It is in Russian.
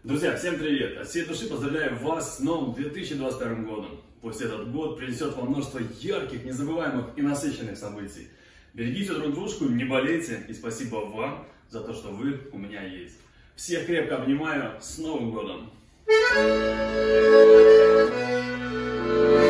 Друзья, всем привет! От всей души поздравляю вас с новым 2022 годом. Пусть этот год принесет вам множество ярких, незабываемых и насыщенных событий. Берегите друг дружку, не болейте, и спасибо вам за то, что вы у меня есть. Всех крепко обнимаю, с Новым годом!